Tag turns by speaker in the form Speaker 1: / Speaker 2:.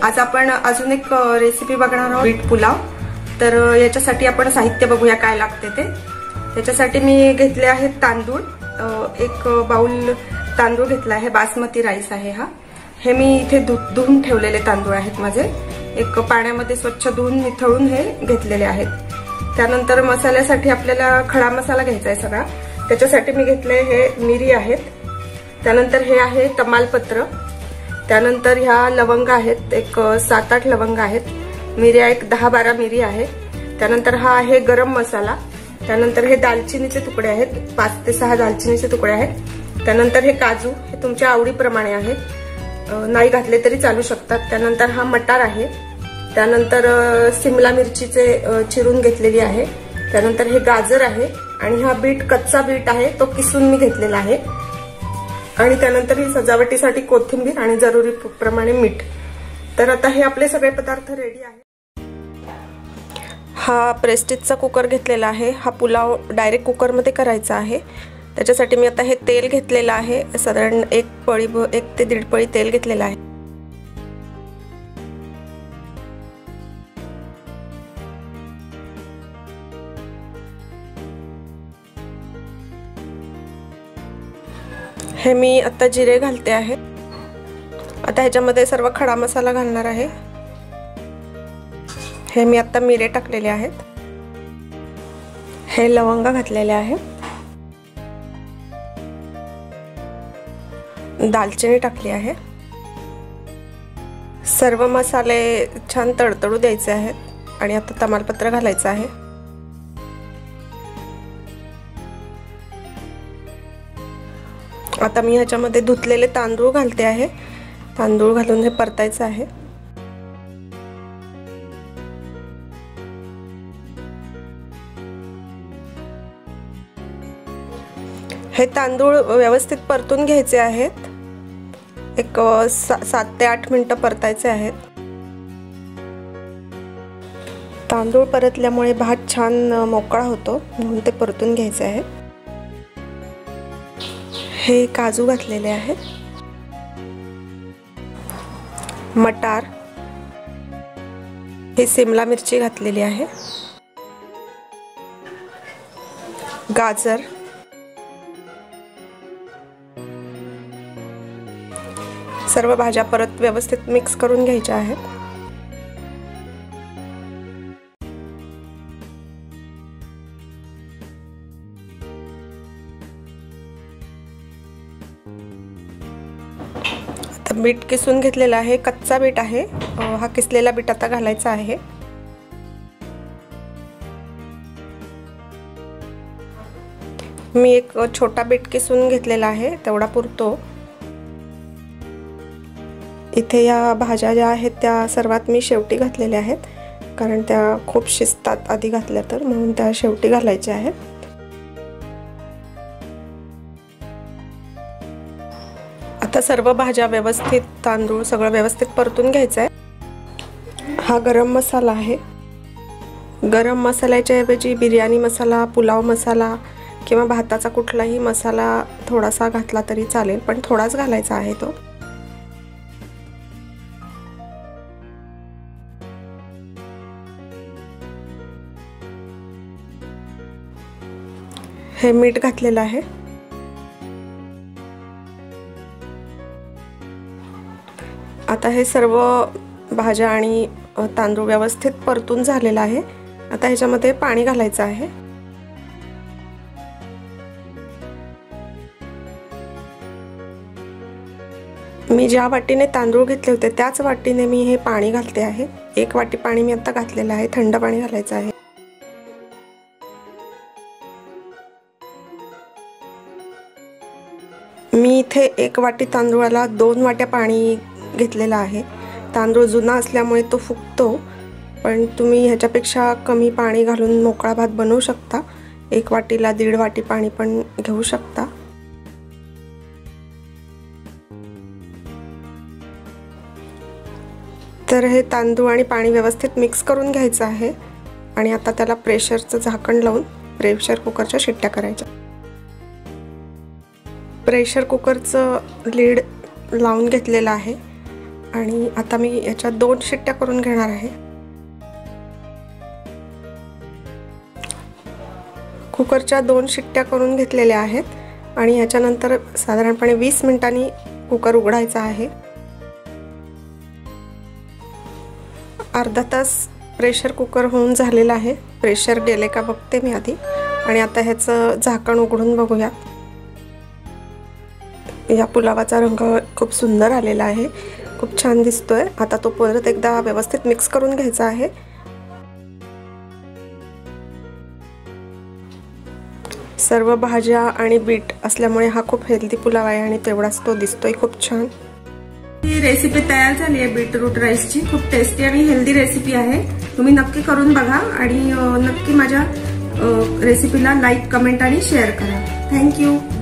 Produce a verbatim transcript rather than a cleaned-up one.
Speaker 1: आज आपण अजून एक रेसिपी बघणार आहोत, बीट पुलाव। तर याच्यासाठी आपण साहित्य बघूया काय लागते ते। त्याच्यासाठी मी घेतले आहेत तांदूळ, एक बाउल तांदूळ घेतला आहे, बासमती राईस आहे हा। हे मी इथे धुवून ठेवलेले तांदूळ आहेत माझे, एक पाण्यामध्ये स्वच्छ धुवून निथळून हे घेतलेले आहेत। त्यानंतर मसाल्यासाठी आपल्याला खडा मसाला घ्यायचा आहे सगळा। त्याच्यासाठी मी घेतले हे मिरी आहेत, त्यानंतर हे आहे तमालपत्र, त्यानंतर ह्या लवंग आहेत, एक सात आठ लवंग आहेत, मिऱ्या एक दहा बारा मिरी आहे, त्यानंतर हा आहे गरम मसाला, त्यानंतर हे दालचिनीचे तुकडे आहेत, पाच ते सहा दालचिनीचे तुकडे आहेत, त्यानंतर हे काजू, हे तुमच्या आवडीप्रमाणे आहेत, नाही घातले तरी चालू शकतात। त्यानंतर हा मटार आहे, त्यानंतर सिमला मिरचीचे चिरून घेतलेली आहे, त्यानंतर हे गाजर आहे, आणि हा बीट कच्चा बीट आहे, तो किसून मी घेतलेला आहे, आणि त्यानंतर ही सजावटीसाठी कोथिंबीर आणि जरुरी प्रमाणे मीठ। तर आता हे आपले सगळे पदार्थ रेडी आहे। हा प्रेस्टिजचा कुकर घेतलेला आहे, हा पुलाव डायरेक्ट कुकरमध्ये करायचा आहे। त्याच्यासाठी मी आता हे तेल घेतलेलं आहे, साधारण एक पळी एक ते दीड पळी तेल घेतलेलं आहे। हे मी आता जिरे घालते आहे। आता ह्याच्यामध्ये सर्व खडा मसाला घालणार आहे। हे मी आता मिरे टाकलेले आहेत, हे लवंग घातलेले आहेत, दालचिनी टाकली आहे। सर्व मसाले छान तडतडू द्यायचे आहेत आणि आता तमालपत्र घालायचं आहे। आता मी ह्याच्यामध्ये धुतलेले तांदूळ घालते आहे, तांदूळ घालून हे परतायचं आहे। हे तांदूळ व्यवस्थित परतून घ्यायचे आहेत, एक सा, सात ते आठ मिनिटं परतायचे आहेत। तांदूळ परतल्यामुळे भात छान मोकळा होतो, म्हणून ते परतून घ्यायचे आहे। हे काजू घातलेले आहेत, मटार, हे सिमला मिरची घातलेली आहे, गाजर, सर्व भाज्या परत व्यवस्थित मिक्स करून घ्यायच्या आहेत। आता बीट किसून घेतलेला आहे, कच्चा बीट आहे, हा किसलेला बीट आता घालायचा आहे। मी एक छोटा बीट किसून घेतलेला आहे, तेवढा पुरतो। इथे या भाज्या ज्या आहेत त्या सर्वात मी शेवटी घातलेल्या आहेत, कारण त्या खूप शिजतात आधी घातल्या तर, म्हणून त्या शेवटी घालायच्या आहेत। आता सर्व भाज्या व्यवस्थित, तांदूळ सगळं व्यवस्थित परतून घ्यायचं आहे। हा गरम मसाला आहे, गरम मसाल्याच्या ऐवजी बिर्याणी मसाला, पुलाव मसाला किंवा भाताचा कुठलाही मसाला थोडासा घातला तरी चालेल, पण थोडाच घालायचा आहे तो। हे मीठ घातलेलं आहे। आता हे सर्व भाज्या आणि तांदूळ व्यवस्थित परतून झालेला आहे। आता ह्याच्यामध्ये पाणी घालायचं आहे। मी ज्या वाटीने तांदूळ घेतले होते त्याच वाटीने मी हे पाणी घालते आहे। एक वाटी पाणी मी आता घातलेलं आहे, थंड पाणी घालायचं आहे। मी इथे एक वाटी तांदूळाला दोन वाट्या पाणी घेतलेलं आहे। तांदूळ जुना असल्यामुळे तो फुगतो, पण तुम्ही ह्याच्यापेक्षा कमी पाणी घालून मोकळा भात बनवू शकता। एक वाटीला दीड वाटी पाणी पण घेऊ शकता। तर हे तांदूळ आणि पाणी व्यवस्थित मिक्स करून घ्यायचं आहे, आणि आता त्याला प्रेशरचं झाकण लावून प्रेशर कुकरच्या शिट्ट्या करायच्या। प्रेशर कुकरचं लीड लावून घेतलेलं आहे आणि आता मी याच्यात दोन शिट्ट्या करून घेणार आहे। कुकरच्या दोन शिट्ट्या करून घेतलेल्या आहेत आणि याच्यानंतर साधारणपणे वीस मिनिटांनी कुकर उघडायचा आहे। अर्धा तास प्रेशर कुकर होऊन झालेला आहे। प्रेशर गेले का बघते मी आधी आणि आता ह्याचं झाकण उघडून बघूया। या पुलावाचा रंग खूप सुंदर आलेला आहे, खूप छान दिसतोय। आता तो परत एकदा व्यवस्थित मिक्स करून घ्यायचा आहे। सर्व भाज्या आणि बीट असल्यामुळे हा खूप हेल्दी पुलाव आहे आणि तेवढाच तो दिसतोय खूप छान। ही रेसिपी तयार झाली आहे बीटरूट राईसची। खूप टेस्टी आणि हेल्दी रेसिपी आहे, तुम्ही नक्की करून बघा आणि नक्की माझ्या रेसिपीला लाईक, कमेंट आणि शेअर करा। थँक्यू।